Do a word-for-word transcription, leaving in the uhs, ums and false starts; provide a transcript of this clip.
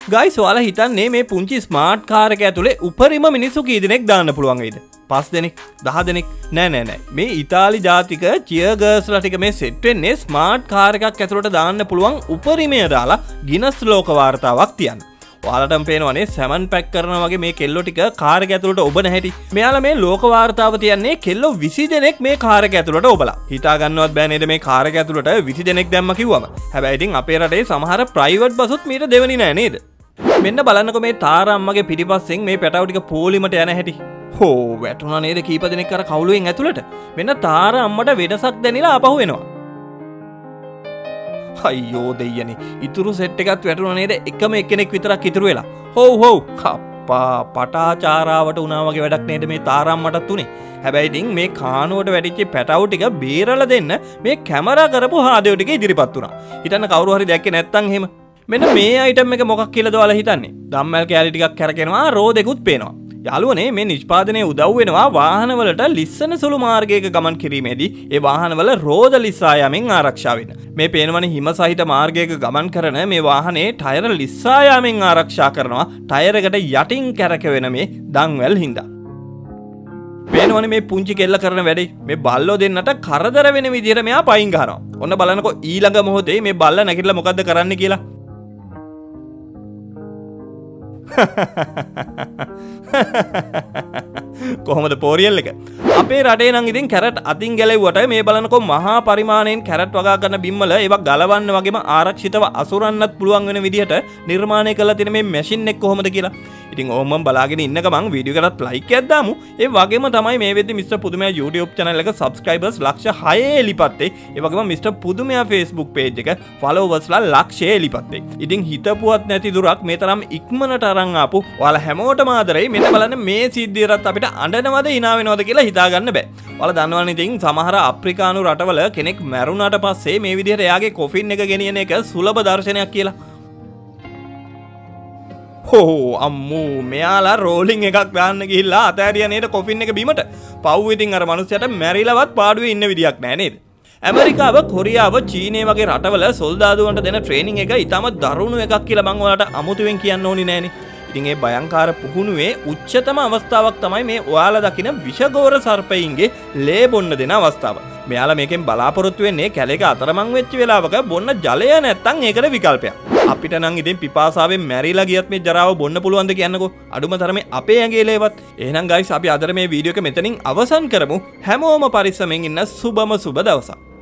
Guys ඔයාලා හිතන්නේ මේ පුංචි ස්මාර්ට් කාර් එක ඇතුලේ උපරිම මිනිස්සු කී දෙනෙක් දාන්න පුළුවන් වේද? පස් දෙනෙක්, දහ දෙනෙක්? නෑ නෑ නෑ. මේ ඉතාලි ජාතික චියර් ගර්ල්ස්ලා ටික මේ සෙට් වෙන්නේ ස්මාර්ට් කාර් එකක් ඇතුලට දාන්න පුළුවන් උපරිමය දාලා ගිනස් ලෝක වාර්තාවක් තියන්න. ඔයාලටම පේනවනේ සැමන් පැක් කරනවා වගේ මේ කෙල්ලෝ ටික කාර් එක ඇතුලට ඔබන හැටි. මෙයාලා මේ ලෝක වාර්තාව තියන්නේ කෙල්ලෝ විසි දෙනෙක් මේ කාර් එක ඇතුලට ඔබලා. හිතා ගන්නවත් බෑ නේද මේ කාර් එක ඇතුලට විසි දෙනෙක් දැම්ම කිව්වම. හැබැයි ඉතින් අපේ රටේ සමහර ප්‍රයිවට් බසුත් මීට දෙවෙනි නෑ නේද? මෙන්න බලන්නකො මේ තාරා අම්මගේ පිටිපස්සෙන් මේ පැටව ටික පොලිමට යන හැටි. හෝ වැටුණා නේද කීප දෙනෙක් අර කවුළුවෙන් ඇතුලට. මෙන්න තාරා අම්මට වෙනසක් දැනිලා ආපහු එනවා. අයියෝ දෙයනේ. ඉතුරු සෙට් එකත් වැටුණා නේද? එකම එක්කෙනෙක් විතරක් ඉතුරු වෙලා. හොව් හොව් කප්පා පටාචාරාවට උනා වගේ වැඩක් නේද මේ තාරා අම්මටත් උනේ. හැබැයි ඉතින් මේ කානුවට වැටිච්ච පැටව ටික බේරලා දෙන්න මේ කැමරා කරපු හාදේව ටික ඉදිරිපත් වුණා. හිතන්න කවුරු හරි දැක්කේ නැත්තම් එහෙම. මෙන්න මේ අයිටම් එක මොකක් කියලාද ඔයාලා හිතන්නේ? ධම්මල් කැලි ටිකක් කරකිනවා රෝදෙකුත් පේනවා. යාළුවනේ මේ නිෂ්පාදනයේ උදව් වෙනවා වාහනවලට ලිස්සන සුළු මාර්ගයක ගමන් කිරීමේදී ඒ වාහනවල රෝද ලිස්සා යමින් ආරක්ෂා වෙන්න. මේ පේනවනේ හිම සහිත මාර්ගයක ගමන් කරන මේ වාහනේ ටයර් ලිස්සා යමින් ආරක්ෂා කරනවා ටයර් එකට යටින් කැරකෙන මේ දන්වැල් හින්දා. පේනවනේ මේ පුංචි කෙල්ල කරන වැඩේ. මේ බල්ලෝ දෙන්නට කරදර වෙන විදිහට මෙයා පයින් ගහනවා. ඔන්න බලන්නකෝ ඊළඟ මොහොතේ මේ බල්ල නැගිටලා මොකද්ද කරන්න කියලා. කොහොමද පෝරියල් එක? අපේ රටේ නම් ඉතින් කැරට් අතින් ගැලෙව්වට මේ බලනකො මහා පරිමාණයෙන් කැරට් වගා කරන බිම්වල ඒවා ගලවන්න වගේම ආරක්ෂිතව අසුරන්නත් පුළුවන් වෙන විදිහට නිර්මාණය කරලා තියෙන මේ මැෂින් එක කොහොමද කියලා. ඉතින් ඕම මම බලාගෙන ඉන්න ගමන් වීඩියෝ එකකට ලයික් එකක් දාමු. ඒ වගේම තමයි මේ වෙද්දි මිස්ටර් පුදුමයා YouTube channel එක subscribers ලක්ෂ හය එලිපත්තේ. ඒ වගේම මිස්ටර් පුදුමයා Facebook page එක followersලා ලක්ෂය එලිපත්තේ. ඉතින් හිතපුවත් නැති දුරක් මේ තරම් ඉක්මනට අරන් ආපු ඔයාලා හැමෝටම ආදරෙයි. මෙන්න බලන්න මේ සිද්ධියටත් අපිට අඬනවද hina වෙනවද කියලා හිතා ගන්න බෑ. ඔයාලා දන්නවනේ ඉතින් සමහර අප්‍රිකානු රටවල කෙනෙක් මැරුණාට පස්සේ මේ විදිහට එයාගේ කොෆින් එක ගෙනියන එක සුලභ දර්ශනයක් කියලා. හෝ අම්මෝ මෙයාලා රෝලින් එකක් දාන්න ගිහිල්ලා අතෑරියා නේද කොෆින් එක බිමට. පව් ඉතින් අර මනුස්සයාට මැරිලවත් පාඩුවේ ඉන්න විදියක් නෑ නේද? ඇමරිකාව, කොරියාව, චීනය වගේ රටවල සොල්දාදුවන්ට දෙන ට්‍රේනින් එක ඊටම දරුණු එකක් කියලා මම ඔයාලට අමුතුවෙන් කියන්න ඕනේ නෑනේ. ඉතින් ඒ භයංකාර පුහුණුවේ උච්චතම අවස්ථාවක් තමයි මේ ඔයාලා දකින විෂගෝර සර්පයින්ගේ ලේ බොන්න දෙන අවස්ථාව. මෙයාලා මේකෙන් බලාපොරොත්තු වෙන්නේ කැලේක අතරමං වෙච්ච වෙලාවක බොන්න ජලය නැත්තම් ඒකට විකල්පයක්. අපිට නම් ඉතින් පිපාසාවෙන් මැරිලා ගියත් මේ ජරාව බොන්න පුළුවන්ද කියන්නකෝ. අඩුම තරමේ අපේ ඇඟේ ලේවත්. එහෙනම් ගයිස් අපි අද මේ වීඩියෝ එක මෙතනින් අවසන් කරමු. හැමෝම පරිස්සමෙන් ඉන්න සුබම සුබ දවසක්.